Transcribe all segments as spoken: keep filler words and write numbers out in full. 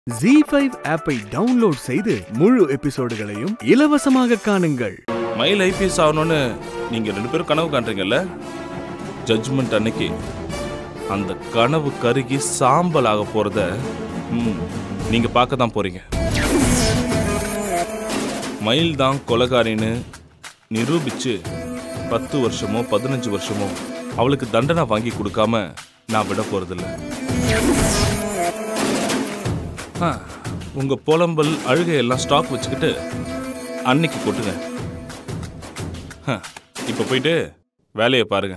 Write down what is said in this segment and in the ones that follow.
ஜீ five ஆப்பை download செய்து முழு எபிசோடுகளையும் இலவசமாக காணுங்கள். மயில் ஐபிஎஸ் ஆகணும்னு நீங்க ரெண்டு பேரும் கனவு காண்றீங்கல்ல, ஜட்ஜ்மெண்ட் அன்னைக்கு அந்த கனவு கருகி சாம்பல் ஆக போறத நீங்க பார்க்க தான் போறீங்க. மயில் தான் கொலைகாரின்னு நிரூபிச்சு பத்து வருஷமோ பதினஞ்சு வருஷமோ அவளுக்கு தண்டனை வாங்கி கொடுக்காம நான் விட போறதில்ல. உங்க புலம்பல் அழுகையெல்லாம் ஸ்டாக் வச்சுக்கிட்டு அன்னைக்கு கொட்டுங்க. இப்ப போயிட்டு வேலையை பாருங்க.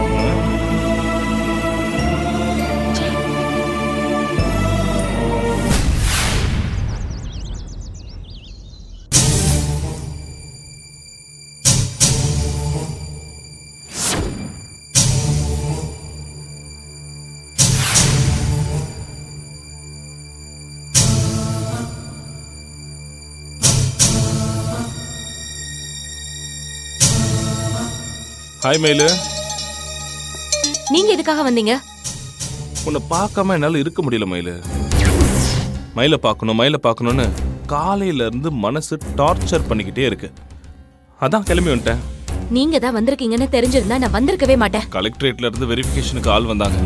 ஹாய் மயிலு, நீங்க எதுக்காக வந்தீங்க? உன்னை பார்க்காம என்னால இருக்க முடியல மயிலு. மயிலை பார்க்கணும் மயிலை பார்க்கணும்னு காலையில இருந்து மனசு டார்ச்சர் பண்ணிக்கிட்டே இருக்கு. அதான் கிளம்பி வந்துட்டேன். நீங்க தான் வந்திருக்கீங்கன்னு தெரிஞ்சிருந்தா நான் வந்திருக்கவே மாட்டேன். கலெக்டரேட்ல இருந்து வெரிஃபிகேஷனுக்கு ஆள் வந்தாங்க.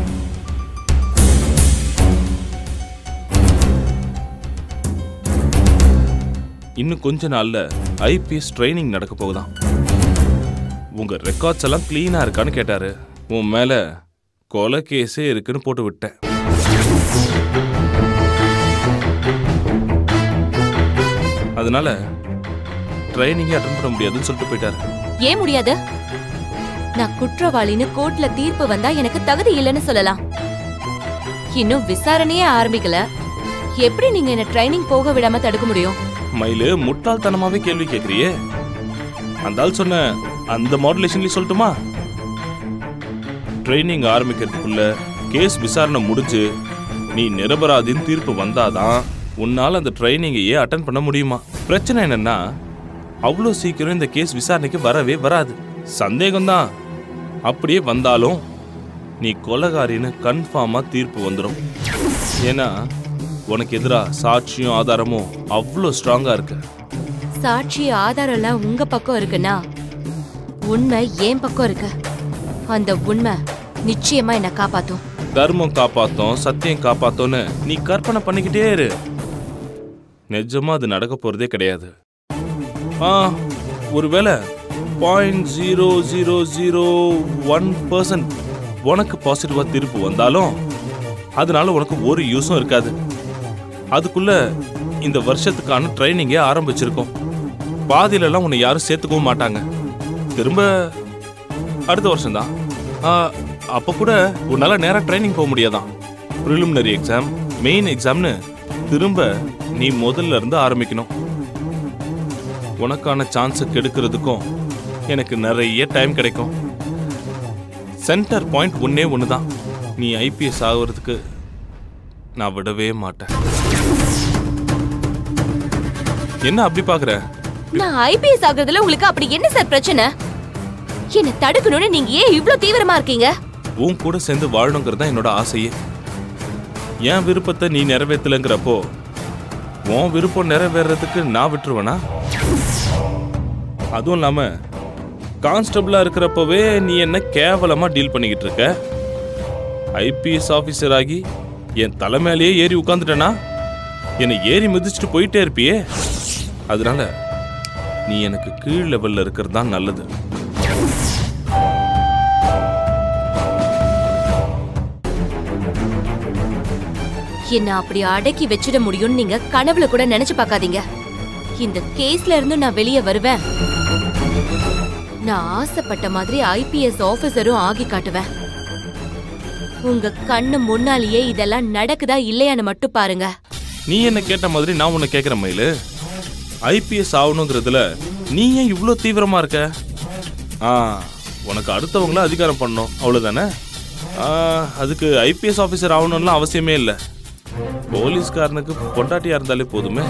இன்னும் கொஞ்ச நாள்ல ஐபிஎஸ் ட்ரைனிங் நடக்க போகுதான். உங்க ரெக்கார்ட்ஸ் எல்லாம் கிளீனா இருக்கான்னு கேட்டாரு. உன் மேல கொலை கேஸே இருக்குன்னு போட்டு விட்டேன். அதனால ட்ரைனிங்கே அட்டெண்ட் பண்ண முடியாதுன்னு சொல்லிட்டு போயிட்டாரு. ஏன் முடியாது? நான் குற்றவாளின்னு கோர்ட்ல தீர்ப்பு வந்தா எனக்கு தகுதி இல்லைன்னு சொல்லலாம். இன்னும் விசாரணையே ஆரம்பிக்கல, எப்படி நீங்க என்ன ட்ரைனிங் போக விடாம தடுக்க முடியும்? மயிலு, முட்டாள்தனமாவே கேள்வி கேட்கறியே. அந்த ஆள் சொன்ன அந்த மாடுலேஷன்லயே சொல்லட்டுமா? ட்ரைனிங் ஆரம்பிக்கிறதுக்குள்ள கேஸ் விசாரணை முடிஞ்சு நீ நிரபராதின்னு தீர்ப்பு வந்தாதான் உன்னால அந்த ட்ரைனிங்கையே அட்டன் பண்ண முடியுமா? பிரச்சனை என்னன்னா, அவ்வளோ சீக்கிரம் இந்த கேஸ் விசாரணைக்கு வரவே வராது. சந்தேகம்தான். அப்படியே வந்தாலும் நீ கொலைகாரின்னு கன்ஃபார்மா தீர்ப்பு வந்துடும். ஏன்னா உனக்கு எதிராக சாட்சியும் ஆதாரமும் அவ்வளோ ஸ்ட்ராங்கா இருக்கு. சாட்சி ஆதாரம் எல்லாம் உங்க பக்கம் இருக்குன்னா உண்மை ஏன் பக்கம் இருக்கு. அந்த உண்மை நிச்சயமா என்ன காப்பாத்தும். தர்மம் காப்பாத்தும், சத்தியம் காப்பாத்தோன்னு நீ கற்பனை பண்ணிக்கிட்டே இரு. நிஜமா அது நடக்க போறதே கிடையாது. ஆ ஒருவேளை point zero zero zero one percent உனக்கு பாசிட்டிவா தீர்ப்பு வந்தாலும் அதனால உனக்கு ஒரு யூஸும் இருக்காது. அதுக்குள்ள இந்த வருஷத்துக்கான ட்ரைனிங்கே ஆரம்பிச்சிருக்கோம். பாதியிலெல்லாம் உன்னை யாரும் சேர்த்துக்கவும் மாட்டாங்க. திரும்ப அடுத்த வருஷம் தான். அப்போ கூட உன்னால நேராக ட்ரைனிங் போக முடியாதான். ப்ரிலிமினரி எக்ஸாம், மெயின் எக்ஸாம்னு திரும்ப நீ முதல்ல இருந்து ஆரம்பிக்கணும். உனக்கான சான்ஸை கெடுக்கிறதுக்கும் எனக்கு நிறைய டைம் கிடைக்கும். சென்டர் பாயிண்ட் ஒன்னே ஒன்று தான். நீ ஐபிஎஸ் ஆகுறதுக்கு நான் விடவே மாட்டேன். என்ன அப்படி பாக்குற? நான் ஐபிஎஸ் ஆகுறதுல உங்களுக்கு அப்படி என்ன சார் பிரச்சனை? என்ன தடுக்கணும்னு நீங்க ஏன் இவ்ளோ தீவிரமா இருக்கீங்க? உன் கூட சேர்ந்து வாழணுங்கிறது என்னோட ஆசையே. என் விருப்பத்தை நீ நிறைவேற்றலங்கிறப்போ உன் விருப்பம் நிறைவேறதுக்கு நான் விட்டுருவேனா? அதுவும் இல்லாம கான்ஸ்டபிளா இருக்கிறப்பவே நீ என்ன கேவலமா டீல் பண்ணிக்கிட்டு இருக்க. ஐபிஎஸ் ஆபீசர் ஆகி என் தலைமையிலேயே ஏறி உட்காந்துட்டேனா என்னை ஏறி மிதிச்சுட்டு போயிட்டே இருப்பியே. அதனால நீ எனக்கு கீழ் லெவல்ல இருக்கிறது தான் நல்லது. என்ன அப்படி அடக்கி வச்சிட முடியும்னு நீங்க கனவுல கூட நினைச்சு பார்க்காதீங்க. இந்த கேஸ்ல இருந்து நான் வெளியே வருவேன். நான் ஆசைப்பட்ட மாதிரி ஐபிஎஸ் ஆபீசரும் ஆகி காட்டுவேன். உங்க கண்ணு முன்னாலேயே இதெல்லாம் நடக்குதா இல்லையான்னு மட்டும் பாருங்க. நீ என்ன கேட்ட மாதிரி நான் உன்னை கேட்கிற மயிலு. ஐபிஎஸ் ஆகணுங்கிறதுல நீ ஏன் இவ்வளோ தீவிரமா இருக்க? ஆ உனக்கு அடுத்தவங்கள அதிகாரம் பண்ணணும், அவ்வளோதானே? அதுக்கு ஐபிஎஸ் ஆஃபீஸர் ஆகணும்லாம் அவசியமே இல்லை. போலீஸ்காரனுக்கு பொண்டாட்டியா இருந்தாலே போதுமே.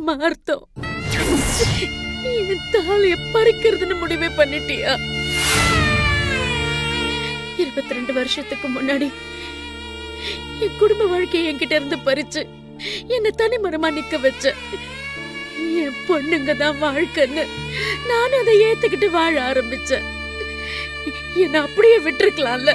என்னம்மா அர்த்தம்? என் தாலிய பறிக்கிறதுன்னு முடிவே பண்ணிட்டியா? இருபத்தி ரெண்டு வருஷத்துக்கு முன்னாடி என் குடும்ப வாழ்க்கையை என்கிட்ட இருந்து பறிச்சு என்ன தனி மரமா நிக்க வச்ச. என் பொண்ணுங்க தான் வாழ்க்கைன்னு நானும் அதை ஏத்துக்கிட்டு வாழ ஆரம்பிச்சேன். என்ன அப்படியே விட்டுருக்கலாம்ல.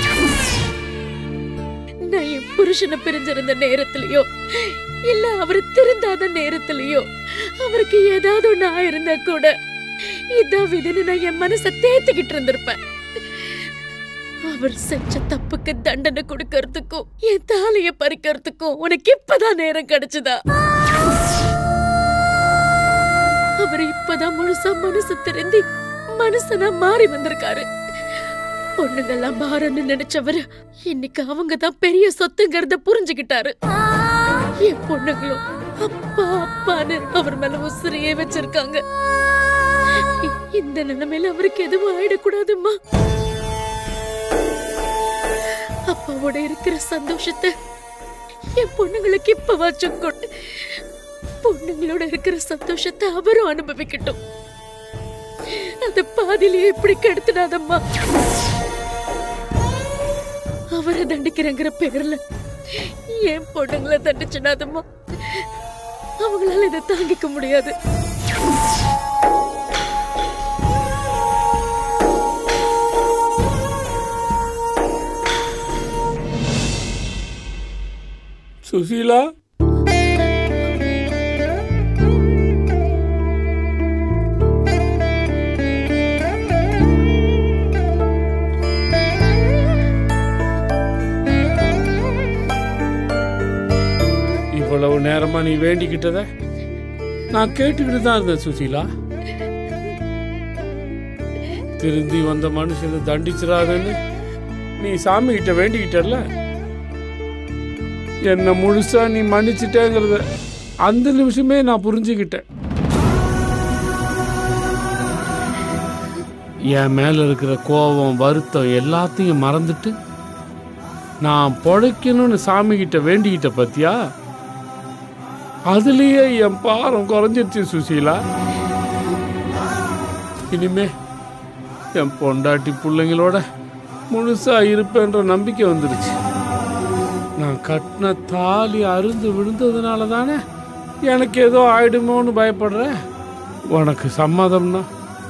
நான் என் புருஷனை பிரிஞ்சிருந்த நேரத்திலயோ இல்ல அவரு திருந்தாத நேரத்திலயோ அவருக்கு ஏதாவது ஒண்ணு ஆயிருந்தா கூட இதான் விதின்னு நான் என் மனசை தேத்திக்கிட்டு இருந்திருப்பேன். அவர் செஞ்ச தப்புக்கு தண்டனை கொடுக்கறதுக்கும் என் தாலிய பறிக்கிறதுக்கும் உனக்கு இப்பதான் நேரம் கிடைச்சதா? அவர் இப்பதான் முழுசா மனசு திருந்தி மனுஷனா மாறி வந்திருக்காரு. பொண்ணுங்கெல்லாம் பாரன்னு நினைச்சவரு இன்னைக்கு அவங்கதான் பெரிய சொத்துங்கிறத புரிஞ்சுக்கிட்டாரு. என் பொண்ணுங்களும் அப்பா அப்பான்னு அவர் மேல உசிரியே வச்சிருக்காங்க. இந்த நிலைமையில அவருக்கு எதுவும் ஆயிடக்கூடாதும்மா. அப்பாவோட இருக்கிற சந்தோஷத்தை என் பொண்ணுங்களுக்கு இப்ப வாச்சும் கொண்டு பொண்ணுங்களோட இருக்கிற சந்தோஷத்தை அவரும் அனுபவிக்கட்டும். அந்த பாதியிலேயே இப்படி கெடுத்துடாதம்மா. அவரை தண்டிக்கிறங்கிற பேர்ல என் பொண்ணுங்களை தண்டிச்சுடாதம்மா. அவங்களால இதை தாங்கிக்க முடியாது. சுசீலா, இவ்வளவு நேரமா நீ வேண்டிக்கிட்டத நான் கேட்டுக்கிட்டு தான் இருந்தேன் சுசீலா. திருந்தி வந்த மனுஷனை தண்டிச்சிடாதன்னு நீ சாமி கிட்ட வேண்டிக்கிட்டல. என்னை முழுசா நீ மன்னிச்சிட்டேங்கிறத அந்த நிமிஷமே நான் புரிஞ்சுக்கிட்டேன். என் மேல இருக்கிற கோபம் வருத்தம் எல்லாத்தையும் மறந்துட்டு நான் பொழைக்கணும்னு சாமி கிட்ட வேண்டிக்கிட்ட பத்தியா, அதுலயே என் பாரம் குறைஞ்சிருச்சு சுசீலா. இனிமே என் பொண்டாட்டி பிள்ளைங்களோட முழுசா இருப்பேன்ற நம்பிக்கை வந்துருச்சு. நான் கட்டின தாலி அருந்து விழுந்ததுனால தானே எனக்கு ஏதோ ஆயிடுமோன்னு பயப்படுறேன். உனக்கு சம்மதம்னா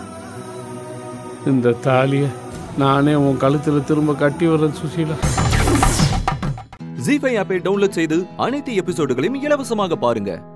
இந்த தாலியை நானே உன் கழுத்தில் திரும்ப கட்டி வர்றேன் சுசீலா. ஜீ ஃபைவ் ஆப்பை டவுன்லோட் செய்து அனைத்து எபிசோடுகளையும் இலவசமாக பாருங்க.